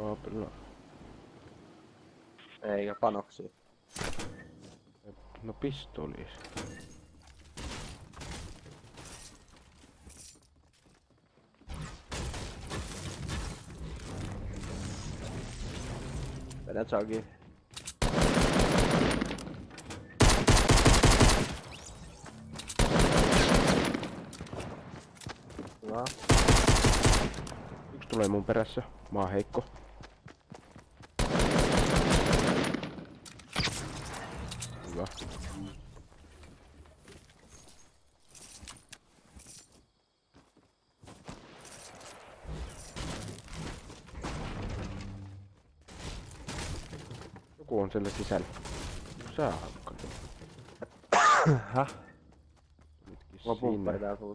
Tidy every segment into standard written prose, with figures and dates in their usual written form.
Kaapilla. Eikä panoksia. No pistolis. Vedät saakin. Hyvä. Yksi tulee mun perässä. Mä oon heikko. Hyvä. Joku on siellä sisällä. Sä hakkaat. Häh? Nytkin Mulla pumppari sinne. täällä suut.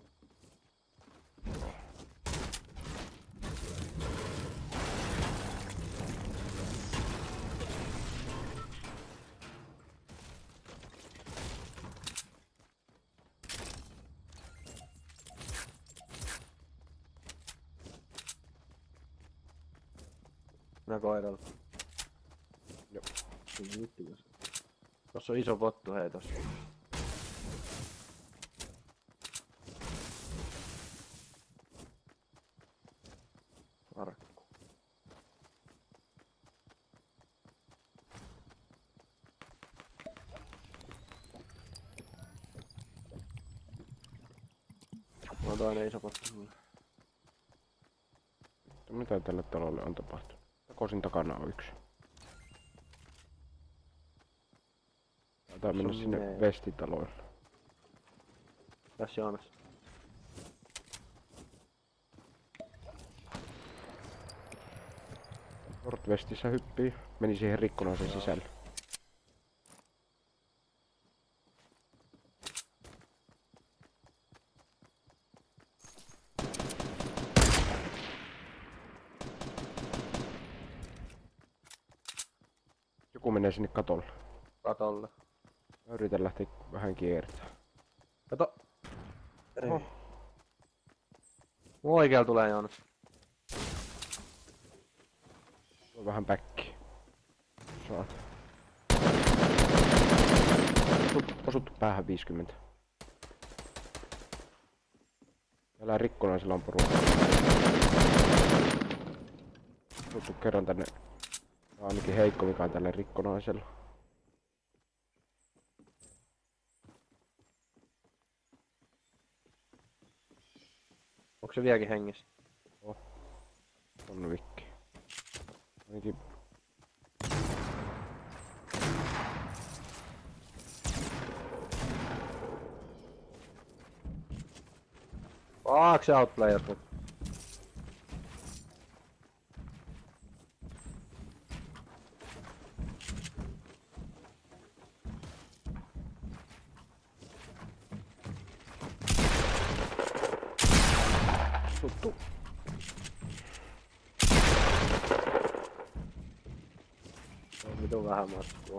Minä koiralla. Joo. Tossa on iso pottu hei tossa. Arkku. Mulla on toinen iso pottu sulle. Mitä tälle talolle on tapahtunut? Kosin takana on yksi. Taitaa mennä sinne menee. vestitaloille. Tässä Joonassa. Northwestissä hyppii. Meni siihen rikkonaisen sisälle. Joku menee sinne katolle. Katolle. Mä yritän lähteä vähän kiertämään. Kato! Ei. Oho. Mun oikealla tulee Joonas. On vähän päkki. Saat. Osuttu päähän 50. Täällä rikkonaisella on porukka. Osuttu kerran tänne. Tää on ainakin heikko mikä on tällä rikkonaisella. Onko se vieläkin hengissä? On vikki. Ainakin Fuck se outplayers mut. tuttu. Se on vitun vähän matskua.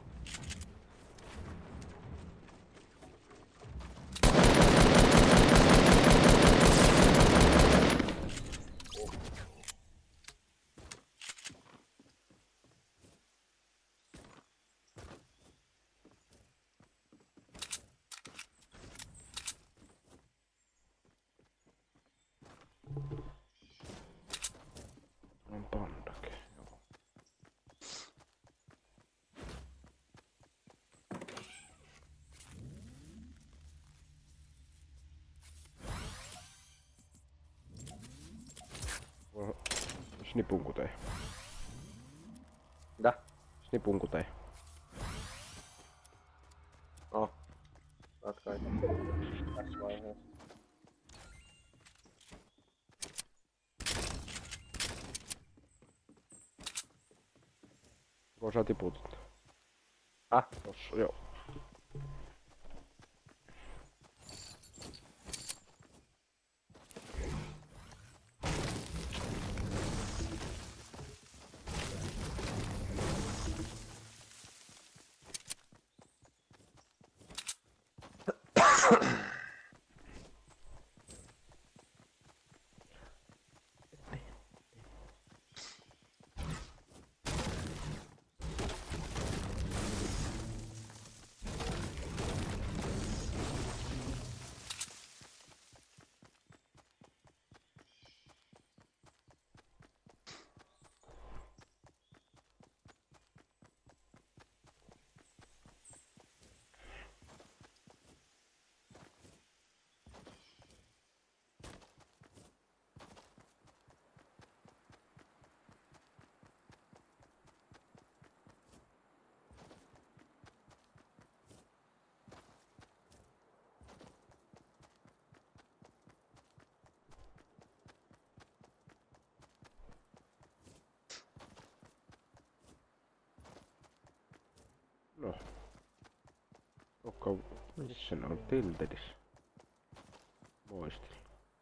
On pandake, joo. Snipun kutee. Mitä? Snipun kutee. No. Ratkaita. Tässä vaiheessa. Kun sä tiputut. Tossa, joo. No. Missä ne on tiltedis? Muistilla.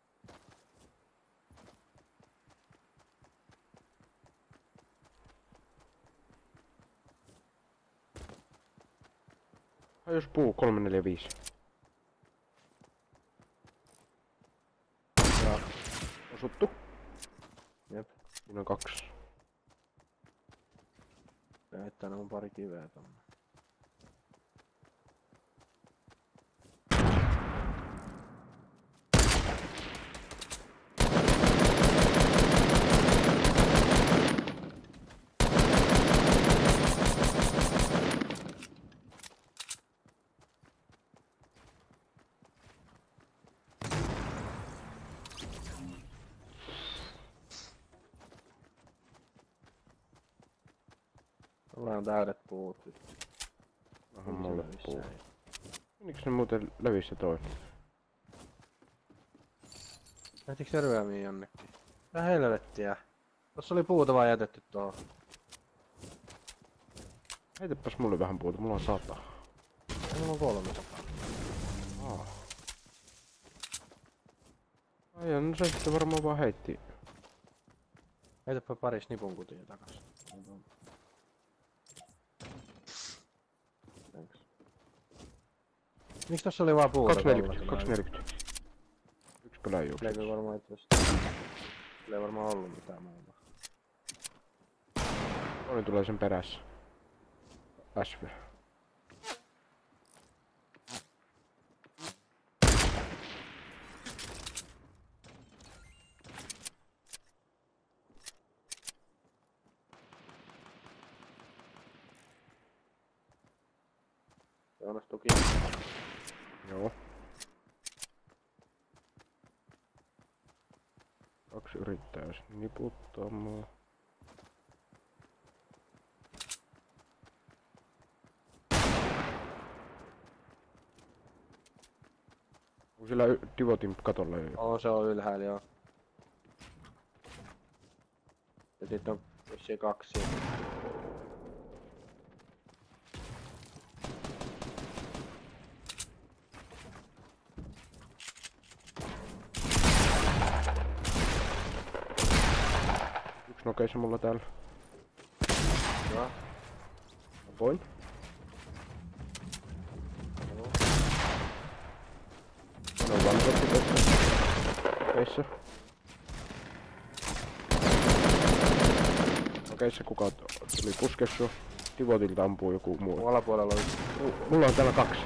Hajos puu 345. Joo. Osuttu. Jep. Siinä on 2. Heittää ne mun pari kiveä tonne. Mulla on täydet puut nyt. Vähän mulle puu. Missään. Meniks ne muuten levisi se toinen? Lähtikö se ryömiin jonnekin? Mitä helvettiä? Tossa oli puuta vaan jätetty tuohon. Heitäpäs mulle vähän puuta, mulla on 100. Mulla on 300. Ai no se sitten varmaan vaan heitti. Heitäpä pari snipun kutia takas. Thanks. Miks tossa oli vaan puuta? 240, 240. Yksi pelaaja juoksee. Eikö varmaan itse ei varmaan ollut mitään muuta. Toinen tulee sen perässä. SV. Joonas tuki. Joo. 2 yrittää niputtaa mua. Onko siellä Divotin katolla jo? Oo, se on ylhäällä joo. Ja sit on vissiin 2 siellä. Yksi nokeissa mulla täällä. Joo. Voin. Joo. No vanhoitti tässä. Nokeissa. Nokeissa kuka tuli puskessu. Divotilta ampuu joku muu. Mun alapuolella on yksi. Mulla on täällä 2.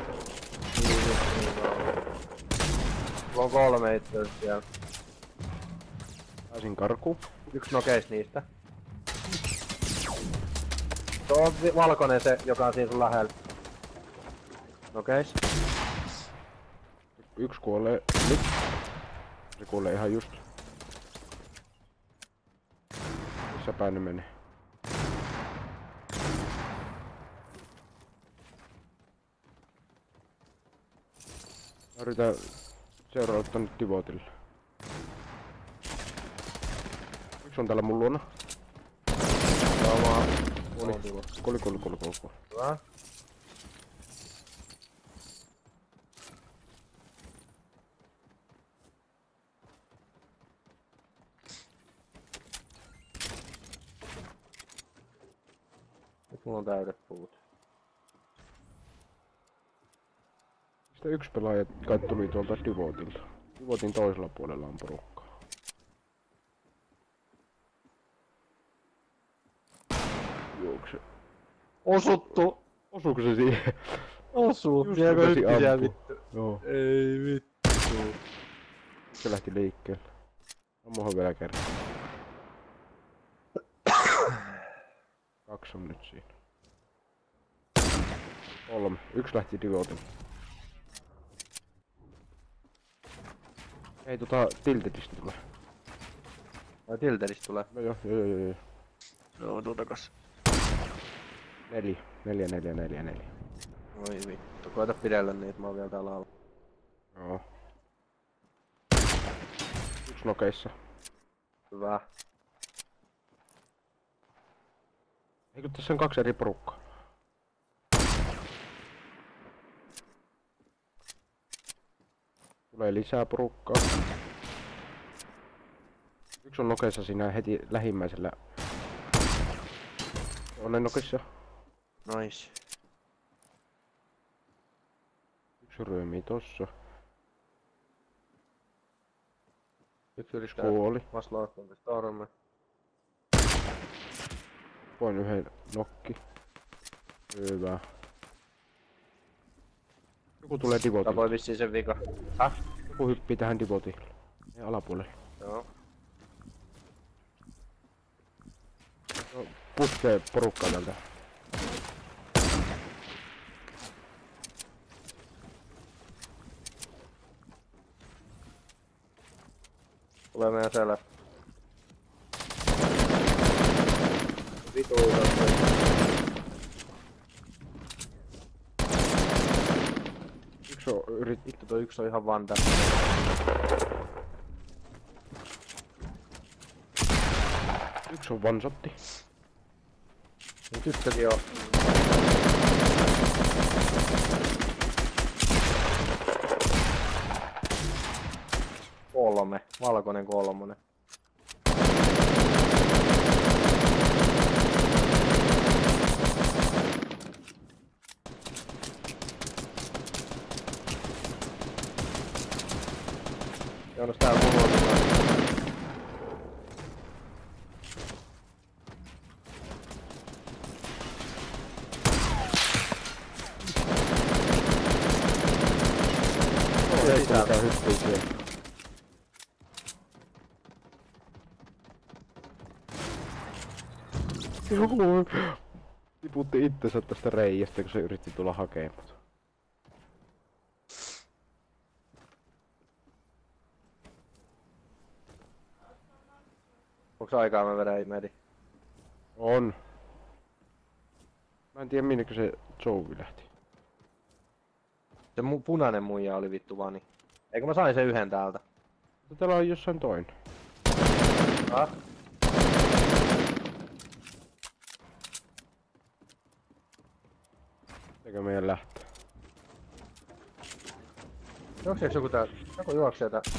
Mulla on 3 itse asiassa siellä. Pääsin karkuun. Yksi nokeis niistä. Se on valkoinen se, joka on siinä sun lähellä. Nokeis. Yksi kuolee nyt. Se kuolee ihan just. Missä päin ne menee? Mä yritän seuraava tonne Divotille. Yksi on täällä mun luona. Koli. Hyvä. Nyt mulla on täydet puut. Sitten yksi pelaaja kai tuli tuolta Divotilta. Divotin toisella puolella on porukkaa. Juokse. Osuttu! Osuuko se siihen? Osuu! Just Jääkö rupesi yhtiä ampua. vittu? Joo. Ei vittu. Se lähti liikkeelle. Ammuhan vielä kerran. 2 on nyt siinä. 3. Yksi lähti Divotin. Ei tiltedistä tule. Vai tilteristä tulee? No joo. Joo, tuu takas. 4. Oi vittu, koeta pidellä niitä, mä oon vielä täällä alla. Joo. Yksi nokeissa. Hyvä. Eikö tässä on 2 eri porukkaa? Tulee lisää porukkaa. Yksi on nokessa siinä heti lähimmäisellä. On nokissa. Nois. Yksi ryömii tossa. Yksi yrittää Kuoli. vaslausta storme. Voin yhden nokki. Hyvä. Joku tulee divotille. Tapoi vissiin sen vika. Häh? Joku hyppii tähän divotille. Ja alapuolelle. Joo. No, puskee porukkaa tältä. Tulee meidän selä. Vitu Yksi on Vittu toi yksi on ihan vanta. Yksi on vansotti. Nyt ykkökin on. Kolme. Valkoinen kolmonen. Joonas tää on mulla. Ei kukaan hyppii siellä. Joku tiputti itsensä tästä reiästä, kun se yritti tulla hakemaan. Onks aikaa mä vedän medi? On. Mä en tiedä minnekö se Jovi lähti. Se punainen muija oli vittu vani. Eikö mä sain sen yhden täältä? Mutta täällä on jossain toinen. Ah? Eikö meidän lähtee? Juokseeks joku tää? Joku juoksee tää?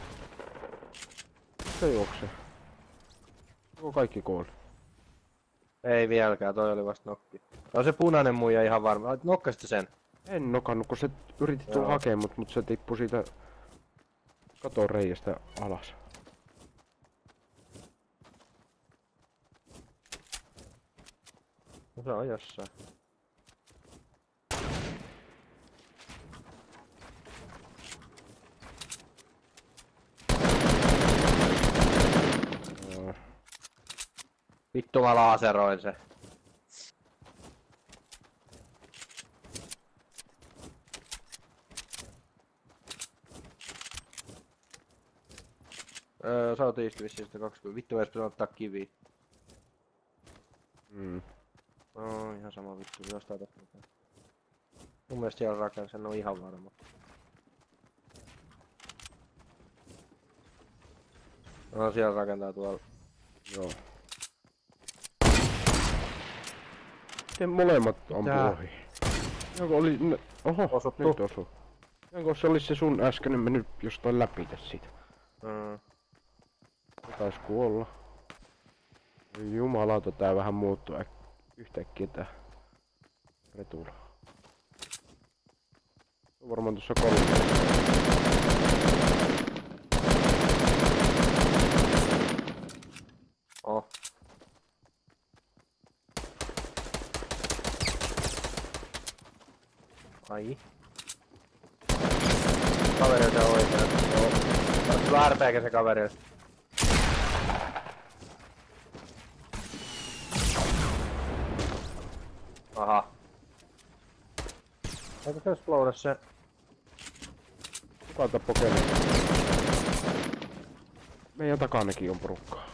Se juoksee. Onko kaikki kooli? Ei vieläkään, toi oli vasta nokki. No se punainen muija ihan varma. Nokkasit sen? En nokannut, kun se yritti tulla Joo. hakemaan, mut se tippui siitä katon reiästä alas. No se on jossain. Joo. Vittu mä laaseroin se. Sä oot istu vissiin sitä 20. Vittu edes pitää ottaa kiviä. No ihan sama vittu, jostain tästä mitään. Mun mielestä siellä rakensi, sen on ihan varma. No siellä rakentaa tuolla. Joo. Miten molemmat ampuu Tää. ohi? Jonko oli... Oho, Osuttu. nyt osu. Jonko se olisi se sun äskeinen mennyt jostain läpi siitä? Se taisi kuolla. Jumalauta, tää vähän muuttuu yhtäkkiä tää retula. Se on varmaan tuossa kolme. Oh. Ai. Kaverilta on oikein. Joo. Kyllä RPG se kaverilta. Aha. Eikö se explode se? Kuka tappoi kenen? Meidän takanakin on porukkaa.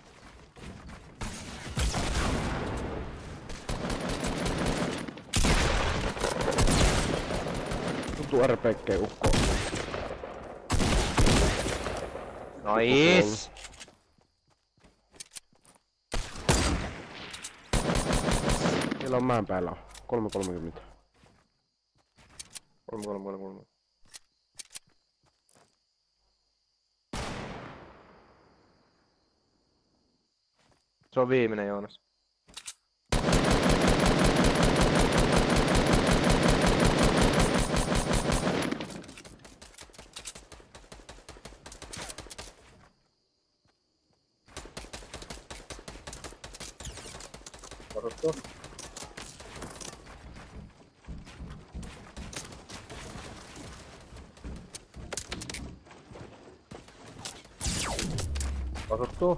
Tuttu RPG-ukko. Nois! Siellä on mäen päällä 330. 3. Se on viimeinen, Joonas. Varattu. Varattu.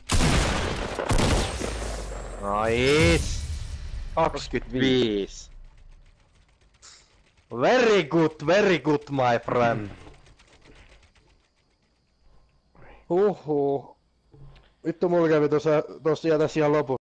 Nice! 25. Very good my friend. Vittu mulla kävi tossa jätäs ihan lopu.